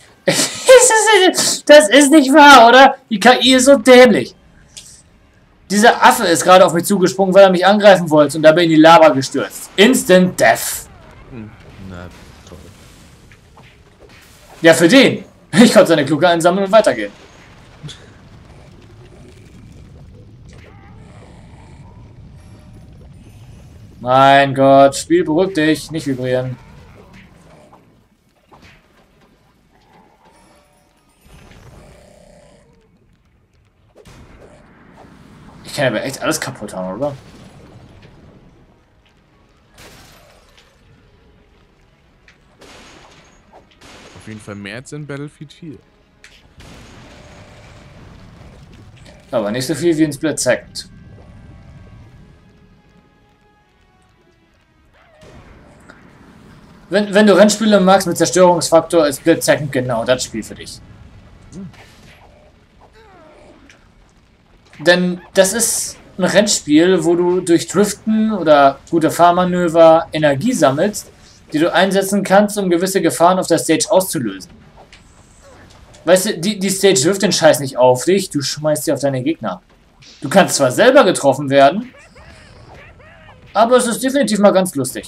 Das ist nicht wahr, oder? Die KI ist so dämlich. Dieser Affe ist gerade auf mich zugesprungen, weil er mich angreifen wollte und dabei in die Lava gestürzt. Instant Death. Na, toll. Ja, für den. Ich konnte seine Kluge einsammeln und weitergehen. Mein Gott, Spiel, beruhig dich, nicht vibrieren. Ich kann aber echt alles kaputt haben, oder? Auf jeden Fall mehr als in Battlefield 4. Aber nicht so viel wie in Split Second. Wenn du Rennspiele magst mit Zerstörungsfaktor, ist Split Second genau das Spiel für dich. Denn das ist ein Rennspiel, wo du durch Driften oder gute Fahrmanöver Energie sammelst, die du einsetzen kannst, um gewisse Gefahren auf der Stage auszulösen. Weißt du, die Stage wirft den Scheiß nicht auf dich, du schmeißt sie auf deine Gegner. Du kannst zwar selber getroffen werden, aber es ist definitiv mal ganz lustig.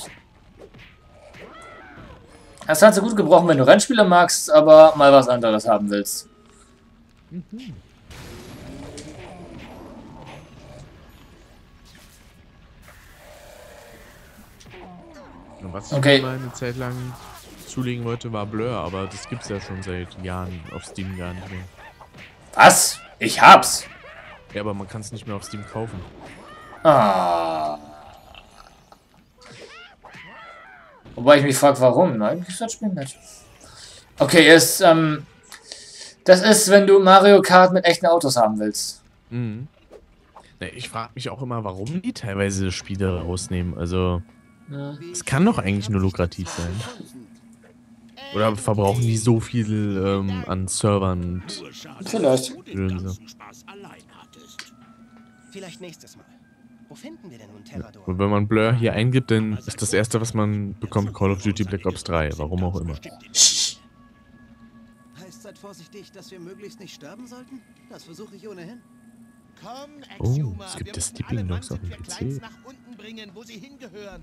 Das kannst du gut gebrauchen, wenn du Rennspiele magst, aber mal was anderes haben willst. Und was Okay. ich mir mal eine Zeit lang zulegen wollte, war Blur, aber das gibt's ja schon seit Jahren auf Steam gar nicht mehr. Was? Ich hab's. Ja, aber man kann es nicht mehr auf Steam kaufen. Ah. Wobei ich mich frage, warum. Nein, ich das Spiel nicht. Okay, das ist, wenn du Mario Kart mit echten Autos haben willst. Mhm. Ne, ich frage mich auch immer, warum die teilweise Spiele rausnehmen. Also, es kann doch eigentlich nur lukrativ sein. Oder verbrauchen die so viel an Servern und Vielleicht. Gedönse? Vielleicht nächstes Mal. Wo finden wir denn nun Terrador? Und wenn man Blur hier eingibt, dann ist das erste, was man bekommt, Call of Duty Black Ops 3. Warum auch immer. Heißt, seid vorsichtig, dass wir möglichst nicht sterben sollten? Das versuche ich ohnehin. Oh, es gibt das Sleeping Dogs auf dem PC. nach unten bringen, wo sie hingehören.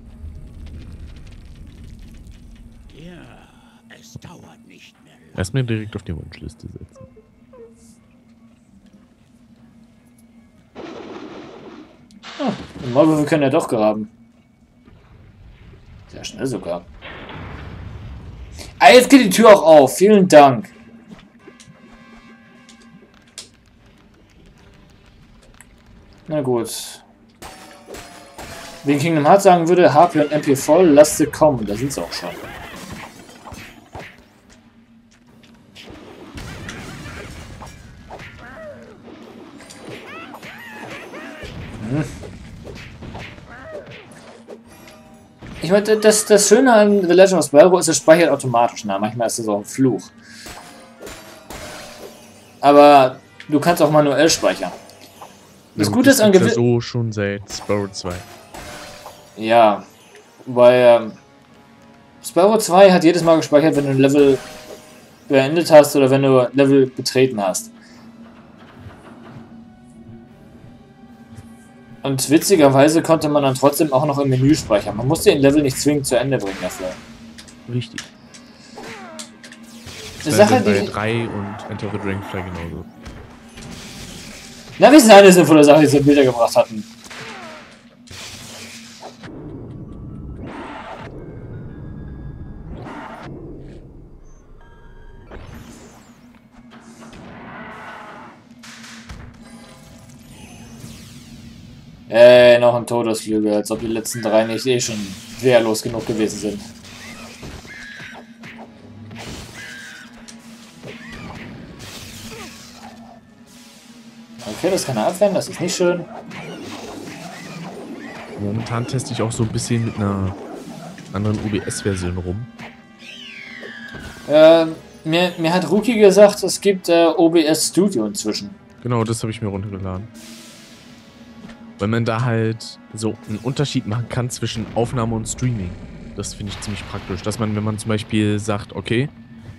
Ja, es dauert nicht mehr lang. Erst mir direkt auf die Wunschliste setzen. Wir können ja doch graben. Sehr schnell sogar. Ah, jetzt geht die Tür auch auf. Vielen Dank. Na gut. Wie Kingdom Hearts sagen würde, HP und MP voll, lasst sie kommen. Da sind sie auch schon. Ich meine, das Schöne an The Legend of Spyro ist, es speichert automatisch nach. Manchmal ist das auch ein Fluch. Aber du kannst auch manuell speichern. Das Gute ist an gibt's ja gewissen... so schon seit Spyro 2. Ja, weil Spyro 2 hat jedes Mal gespeichert, wenn du ein Level beendet hast oder wenn du ein Level betreten hast. Und witzigerweise konnte man dann trotzdem auch noch im Menü speichern. Man musste den Level nicht zwingend zu Ende bringen dafür. Richtig. Eine Sache, bei die... 3 und Enter the Dragonfly genauso. Na, wie ist eine sinnvolle Sache, die sie Bilder gebracht hatten? Noch ein Todesflügel, als ob die letzten 3 nicht eh schon wehrlos genug gewesen sind. Okay, das kann er abwehren, das ist nicht schön. Momentan teste ich auch so ein bisschen mit einer anderen OBS-Version rum. Mir hat Ruki gesagt, es gibt OBS Studio inzwischen. Genau, das habe ich mir runtergeladen. Weil man da halt so einen Unterschied machen kann zwischen Aufnahme und Streaming. Das finde ich ziemlich praktisch. Dass man, wenn man zum Beispiel sagt, okay,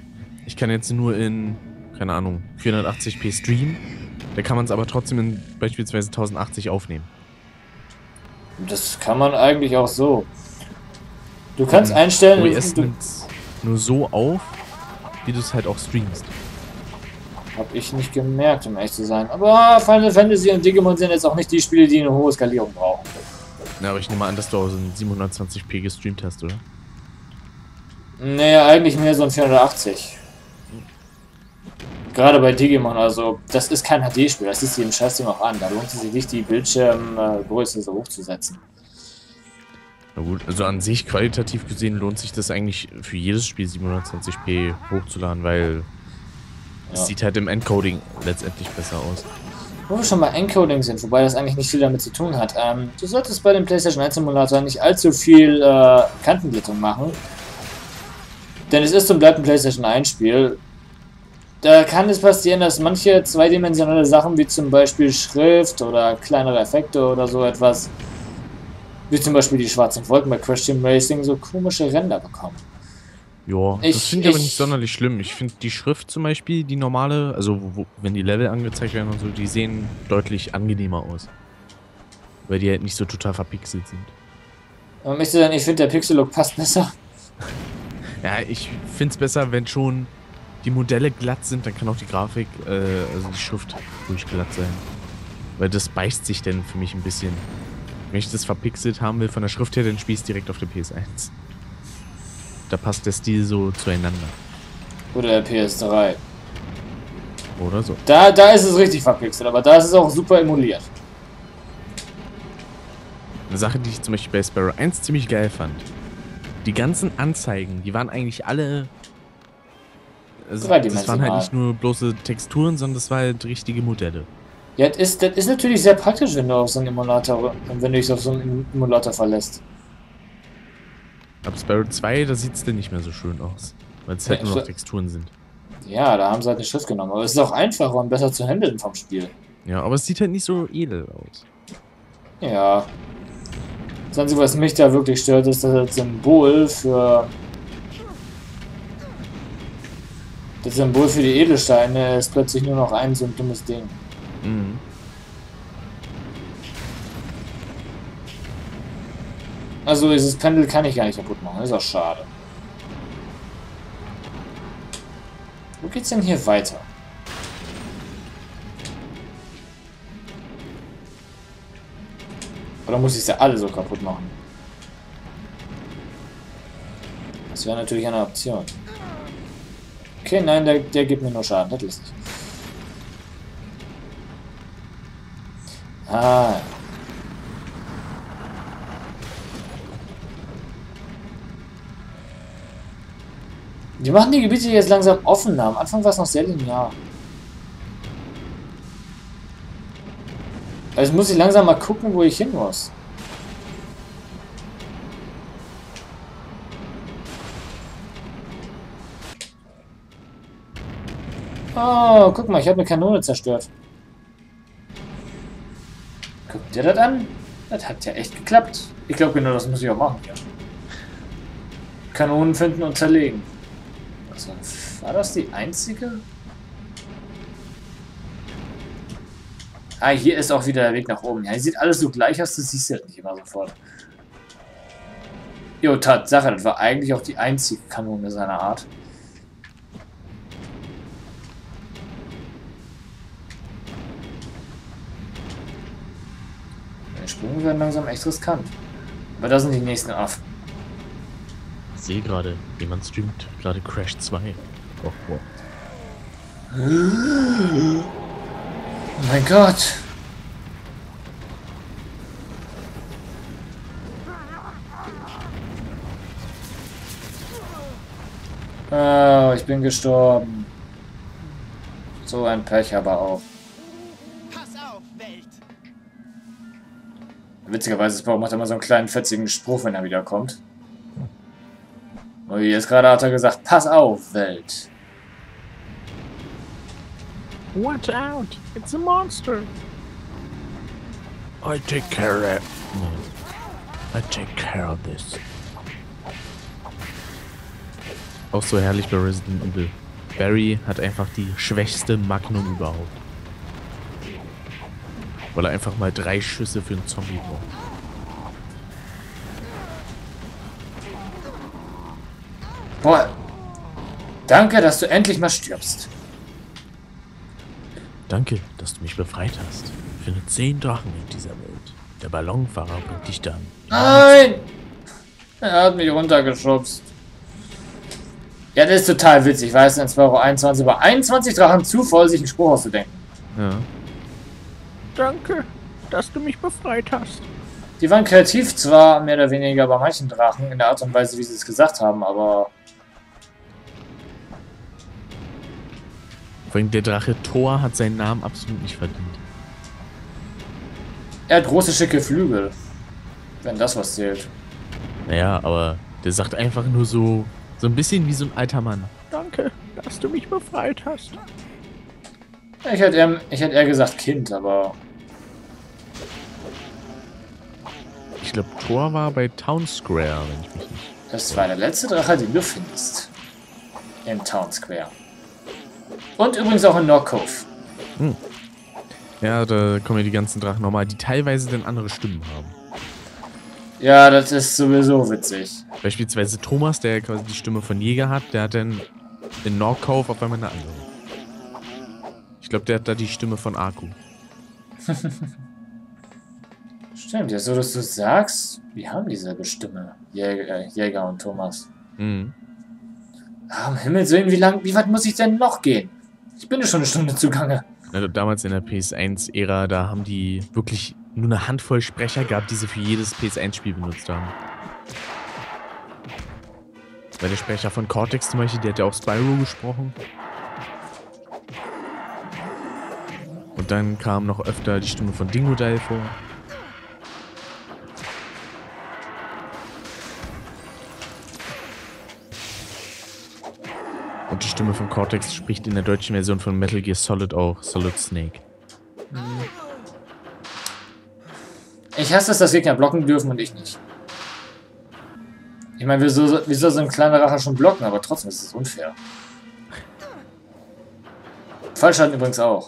ich kann jetzt nur in, keine Ahnung, 480p streamen. Da kann man es aber trotzdem in beispielsweise 1080 aufnehmen. Das kann man eigentlich auch so. Du kannst einstellen... OBS nimmt nur so auf, wie du es halt auch streamst. Hab ich nicht gemerkt, um ehrlich zu sein. Aber Final Fantasy und Digimon sind jetzt auch nicht die Spiele, die eine hohe Skalierung brauchen. Na, aber ich nehme an, dass du auch so ein 720p gestreamt hast, oder? Nee, eigentlich mehr so ein 480. Gerade bei Digimon, also das ist kein HD-Spiel, das ist jedem Scheißding auch an. Da lohnt es sich nicht, die Bildschirmgröße so hochzusetzen. Na gut, also an sich qualitativ gesehen lohnt sich das eigentlich für jedes Spiel 720p hochzuladen, weil es sieht halt im Encoding letztendlich besser aus. Wo wir schon bei Encoding sind, wobei das eigentlich nicht viel damit zu tun hat. Du solltest bei dem PlayStation 1 Simulator nicht allzu viel Kantenglättung machen. Denn es ist und bleibt ein PlayStation 1 Spiel. Da kann es passieren, dass manche zweidimensionale Sachen, wie zum Beispiel Schrift oder kleinere Effekte oder so etwas, wie zum Beispiel die schwarzen Wolken bei Crash Team Racing, so komische Ränder bekommen. Ja, das finde ich aber nicht sonderlich schlimm. Ich finde die Schrift zum Beispiel, die normale, also wenn die Level angezeigt werden und so, die sehen deutlich angenehmer aus. Weil die halt nicht so total verpixelt sind. Aber ich finde, der Pixel-Look passt besser. Ja, ich finde es besser, wenn schon die Modelle glatt sind, dann kann auch die Grafik, also die Schrift ruhig glatt sein. Weil das beißt sich dann für mich ein bisschen. Wenn ich das verpixelt haben will von der Schrift her, dann spiele ich es direkt auf der PS1. Da passt der Stil so zueinander. Oder der PS3. Oder so. Da ist es richtig verpixelt, aber da ist es auch super emuliert. Eine Sache, die ich zum Beispiel bei Sparrow 1 ziemlich geil fand. Die ganzen Anzeigen, die waren eigentlich alle... Also das waren halt nicht nur bloße Texturen, sondern das waren halt richtige Modelle. Ja, das ist natürlich sehr praktisch, wenn du auf so einen Emulator, wenn du dich auf so einen Emulator verlässt. Ab Sparrow 2, da sieht es dann nicht mehr so schön aus. Weil es halt nur noch Texturen sind. Ja, da haben sie halt eine Schrift genommen. Aber es ist auch einfacher und besser zu handeln vom Spiel. Ja, aber es sieht halt nicht so edel aus. Ja. Das Einzige, was mich da wirklich stört, ist, dass das Symbol für... Das Symbol für die Edelsteine ist plötzlich nur noch so ein dummes Ding. Mhm. Also dieses Pendel kann ich gar nicht kaputt machen, ist auch schade. Wo geht's denn hier weiter? Oder muss ich sie alle so kaputt machen? Das wäre natürlich eine Option. Okay, nein, der gibt mir nur Schaden, das lässt nicht. Ah. Die machen die Gebiete jetzt langsam offener. Am Anfang war es noch sehr linear. Also muss ich langsam mal gucken, wo ich hin muss. Oh, guck mal, ich habe eine Kanone zerstört. Guckt ihr das an? Das hat ja echt geklappt. Ich glaube genau, das muss ich auch machen, ja. Kanonen finden und zerlegen. Also, war das die einzige? Ah, hier ist auch wieder der Weg nach oben. Ja, hier sieht alles so gleich aus, das siehst du halt nicht immer sofort. Jo, Tatsache, das war eigentlich auch die einzige Kanone seiner Art. Die Sprünge werden langsam echt riskant. Aber da sind die nächsten Affen. Ich sehe gerade, jemand streamt gerade Crash 2. Oh, wow. Oh mein Gott. Oh, ich bin gestorben. So ein Pech aber auch. Pass auf, Welt! Witzigerweise, Spawn macht immer so einen kleinen fetzigen Spruch, wenn er wiederkommt. Und jetzt gerade hat er gesagt, pass auf, Welt. Watch out! It's a monster! I take care of it. I take care of this. Auch so herrlich bei Resident Evil. Barry hat einfach die schwächste Magnum überhaupt. Weil er einfach mal 3 Schüsse für einen Zombie braucht. Boah. Danke, dass du endlich mal stirbst. Danke, dass du mich befreit hast. Finde 10 Drachen in dieser Welt. Der Ballonfahrer bringt dich dann. Nein! Er hat mich runtergeschubst. Ja, das ist total witzig. Ich weiß, in 2,21 € über 21 Drachen zu voll, sich einen Spruch auszudenken. Ja. Danke, dass du mich befreit hast. Die waren kreativ zwar mehr oder weniger bei manchen Drachen in der Art und Weise, wie sie es gesagt haben, aber... Vor allem der Drache Thor hat seinen Namen absolut nicht verdient. Er hat große, schicke Flügel. Wenn das was zählt. Naja, aber der sagt einfach nur so ein bisschen wie so ein alter Mann. Danke, dass du mich befreit hast. Ich hätte eher gesagt Kind, aber... Ich glaube, Thor war bei Town Square, wenn ich mich nicht... Das war der letzte Drache, den du findest. Im Town Square. Und übrigens auch in North Cove. Hm. Ja, da kommen ja die ganzen Drachen nochmal, die teilweise dann andere Stimmen haben. Ja, das ist sowieso witzig. Beispielsweise Thomas, der quasi die Stimme von Jäger hat, der hat dann in North Cove auf einmal eine andere. Ich glaube, der hat da die Stimme von Aku. Stimmt, ja, so dass du sagst, wir haben dieselbe Stimme. Jäger und Thomas. Mhm. Ah, um Himmels Willen, wie weit muss ich denn noch gehen? Ich bin ja schon eine Stunde zugange. Also damals in der PS1-Ära, da haben die wirklich nur eine Handvoll Sprecher gehabt, die sie für jedes PS1-Spiel benutzt haben. Weil der Sprecher von Cortex zum Beispiel, der hat ja auch Spyro gesprochen. Und dann kam noch öfter die Stimme von Dingodile vor. Und die Stimme von Cortex spricht in der deutschen Version von Metal Gear Solid auch Solid Snake. Ich hasse es, dass Gegner blocken dürfen und ich nicht. Ich meine, wieso so ein kleiner Rache schon blocken, aber trotzdem ist es unfair. Fallschaden übrigens auch.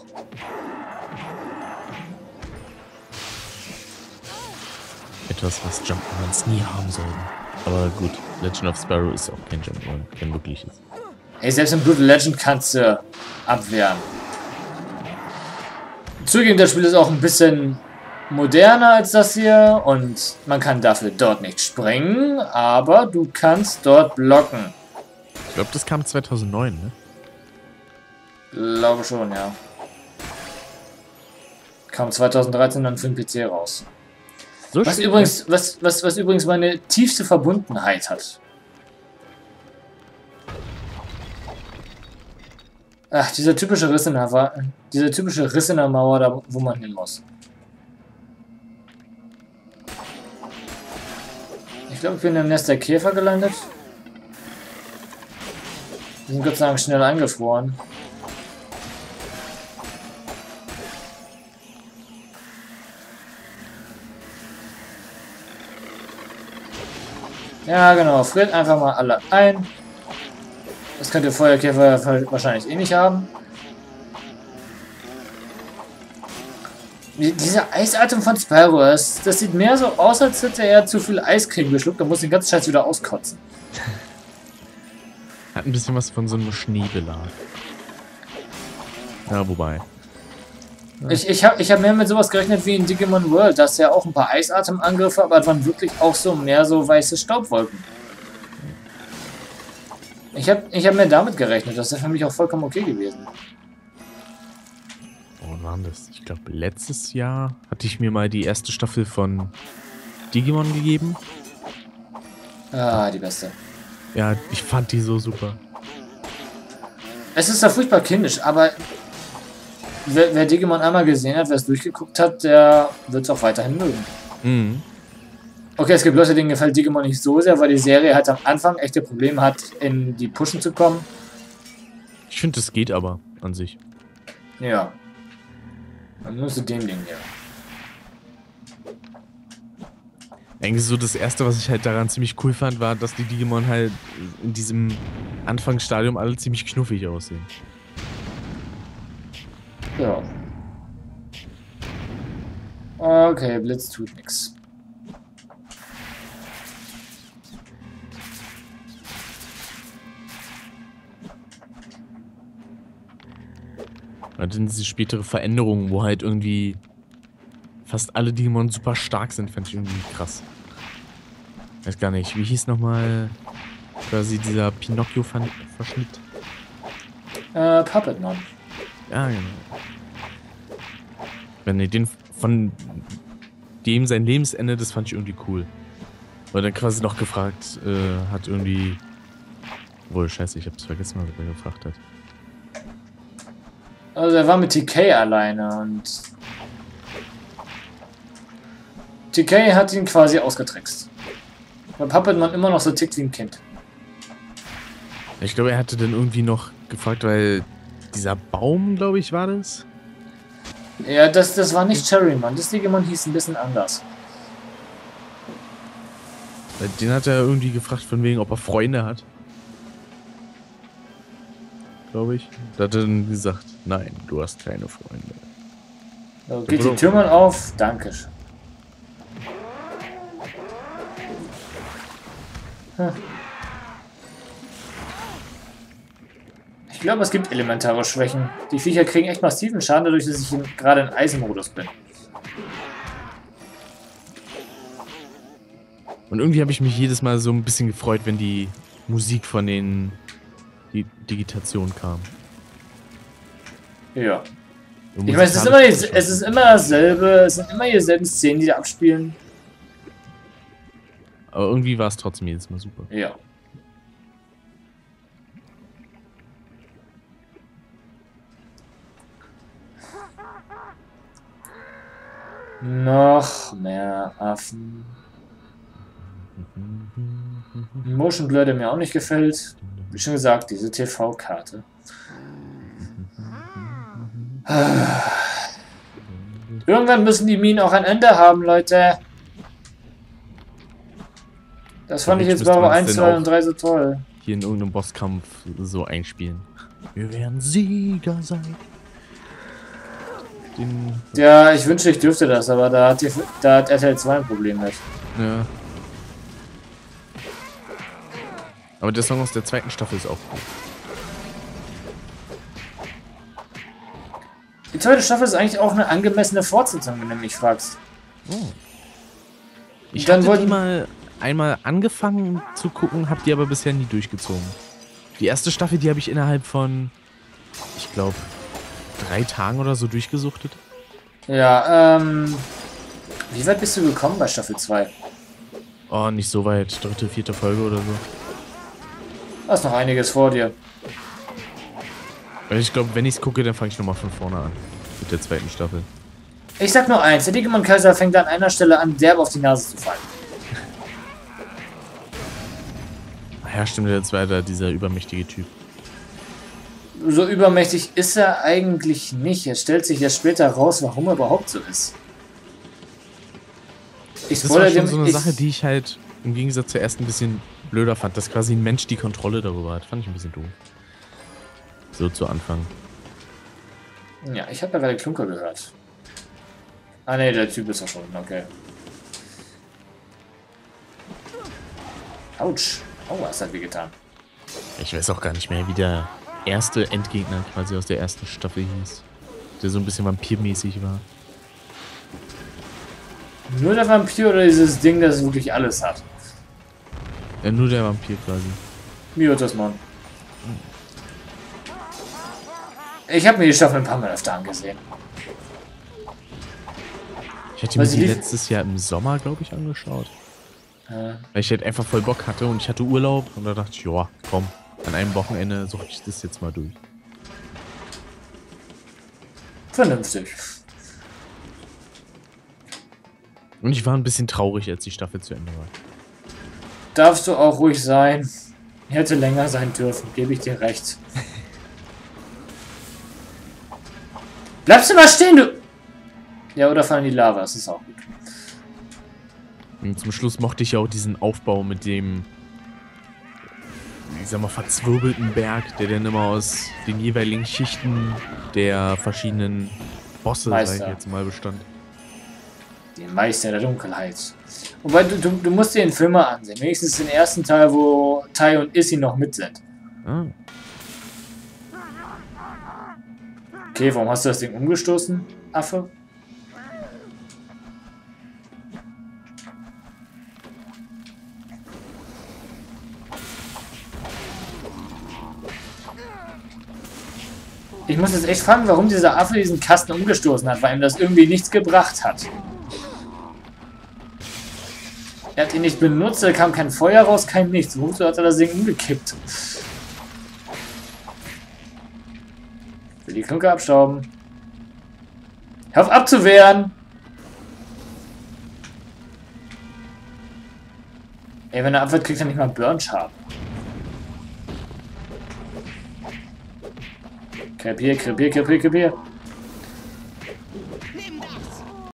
Etwas, was Jump'n'Runs nie haben sollten. Aber gut, Legend of Spyro ist auch kein Jump'n'Run, kein wirkliches. Ey, selbst im Brutal Legend kannst du abwehren. Zugegeben, das Spiel ist auch ein bisschen moderner als das hier und man kann dafür dort nicht springen, aber du kannst dort blocken. Ich glaube, das kam 2009, ne? Glaube schon, ja. Kam 2013 dann für den PC raus. So Was spät, übrigens, was übrigens meine tiefste Verbundenheit hat. Ach, dieser typische Riss in der Mauer, da wo man hin muss. Ich glaube, ich bin im Nest der Käfer gelandet. Die sind Gott sei Dank schnell eingefroren. Ja, genau. Friert einfach mal alle ein. Das könnt ihr Feuerkäfer wahrscheinlich eh nicht haben. Dieser Eisatem von Spyro, das sieht mehr so aus, als hätte er zu viel Eiscreme geschluckt und muss den ganzen Scheiß wieder auskotzen. Hat ein bisschen was von so einem Schneebelag. Ja, wobei. Ich hab mehr mit sowas gerechnet wie in Digimon World. Da ist ja auch ein paar Eisatemangriffe, aber es waren wirklich auch so mehr so weiße Staubwolken. Ich hab mehr damit gerechnet. Das ist für mich auch vollkommen okay gewesen. Oh, wann war das? Ich glaube, letztes Jahr hatte ich mir mal die erste Staffel von Digimon gegeben. Ah, die beste. Ja, ich fand die so super. Es ist ja furchtbar kindisch, aber wer Digimon einmal gesehen hat, wer es durchgeguckt hat, der wird es auch weiterhin mögen. Mhm. Okay, es gibt Leute, denen gefällt Digimon nicht so sehr, weil die Serie halt am Anfang echte Probleme hat, in die Pushen zu kommen. Ich finde, das geht aber an sich. Ja. Nur zu dem Ding hier. Eigentlich so das erste, was ich halt daran ziemlich cool fand, war, dass die Digimon halt in diesem Anfangsstadium alle ziemlich knuffig aussehen. Ja. Okay, Blitz tut nichts. Und dann diese spätere Veränderung, wo halt irgendwie fast alle Digimon super stark sind, fand ich irgendwie krass. Weiß gar nicht, wie hieß nochmal quasi dieser Pinocchio-Verschnitt? Puppetmon. Ja, genau. Wenn ihr den von dem sein Lebensende, das fand ich irgendwie cool. Weil dann quasi noch gefragt hat irgendwie. Wohl, scheiße, ich hab's vergessen, was er gefragt hat. Also er war mit TK alleine und TK hat ihn quasi ausgetrickst. Weil Puppetmon immer noch so tickt wie ein Kind. Ich glaube, er hatte dann irgendwie noch gefragt, weil dieser Baum, glaube ich, war das? Ja, das war nicht Cherrymon. Das Digimon hieß ein bisschen anders. Den hat er irgendwie gefragt, von wegen, ob er Freunde hat. Glaube ich. Da hat er dann gesagt, nein, du hast keine Freunde. So, geht die Tür mal auf. Dankeschön. Ich glaube, es gibt elementare Schwächen. Die Viecher kriegen echt massiven Schaden, dadurch, dass ich gerade in Eisenmodus bin. Und irgendwie habe ich mich jedes Mal so ein bisschen gefreut, wenn die Musik von den Digitationen kam. Ja. Ich meine, es ist immer dasselbe, es sind immer dieselben Szenen, die da abspielen. Aber irgendwie war es trotzdem jedes Mal super. Ja. Noch mehr Affen. Motion Blur, der mir auch nicht gefällt. Wie schon gesagt, diese TV-Karte. Irgendwann müssen die Minen auch ein Ende haben, Leute. Das fand ich jetzt bei 1, 2 und 3 so toll. Hier in irgendeinem Bosskampf so einspielen. Wir werden Sieger sein. Ja, ich wünschte, ich dürfte das, aber da hat RTL 2 ein Problem mit. Ja. Aber der Song aus der zweiten Staffel ist auch gut. Die zweite Staffel ist eigentlich auch eine angemessene Fortsetzung, wenn du mich fragst. Oh. Ich hatte die mal einmal angefangen zu gucken, hab die aber bisher nie durchgezogen. Die erste Staffel, die habe ich innerhalb von, ich glaube, 3 Tagen oder so durchgesuchtet. Ja, wie weit bist du gekommen bei Staffel 2? Oh, nicht so weit. 3., 4. Folge oder so. Da ist noch einiges vor dir. Weil ich glaube, wenn ich es gucke, dann fange ich nochmal von vorne an. Mit der zweiten Staffel. Ich sag nur eins, der Digimon Kaiser fängt an einer Stelle an, derb auf die Nase zu fallen. Ja, stimmt, der zweite, dieser übermächtige Typ. So übermächtig ist er eigentlich nicht. Es stellt sich ja später raus, warum er überhaupt so ist. Das ist auch schon so eine Sache, die ich halt im Gegensatz zur ersten ein bisschen blöder fand, dass quasi ein Mensch die Kontrolle darüber hat. Fand ich ein bisschen doof. So zu Anfang. Ja, ich habe ja gerade Klunker gehört. Ah ne, der Typ ist doch schon, okay. Autsch. Oh, was hat wehgetan. Ich weiß auch gar nicht mehr, wie der erste Endgegner quasi aus der ersten Staffel hieß. Der so ein bisschen vampirmäßig war. Nur der Vampir oder dieses Ding, das wirklich alles hat? Ja, nur der Vampir quasi. Myotismon. Ich habe mir die Staffel ein paar Mal öfter angesehen. Ich hatte mir die letztes Jahr im Sommer, glaube ich, angeschaut. Weil ich halt einfach voll Bock hatte und ich hatte Urlaub und da dachte ich, ja, komm, an einem Wochenende suche ich das jetzt mal durch. Vernünftig. Und ich war ein bisschen traurig, als die Staffel zu Ende war. Darfst du auch ruhig sein. Hätte länger sein dürfen, gebe ich dir recht. Bleibst du mal stehen, du... Ja, oder fall in die Lava, das ist auch gut. Und zum Schluss mochte ich ja auch diesen Aufbau mit dem, ich sag mal, verzwirbelten Berg, der dann immer aus den jeweiligen Schichten der verschiedenen Bosse, sag ich jetzt mal, bestand. Den Meister der Dunkelheit. Wobei, du musst dir den Film mal ansehen. Wenigstens den ersten Teil, wo Tai und Issy noch mit sind. Ah. Okay, warum hast du das Ding umgestoßen, Affe? Ich muss jetzt echt fragen, warum dieser Affe diesen Kasten umgestoßen hat, weil ihm das irgendwie nichts gebracht hat. Er hat ihn nicht benutzt, da kam kein Feuer raus, kein nichts. Wozu hat er das Ding umgekippt? Ich will die Klunke abstauben. Hör auf abzuwehren! Ey, wenn er abwehrt, kriegt er nicht mal Burn-Schaden. Krepier, krepier, krepier, krepier.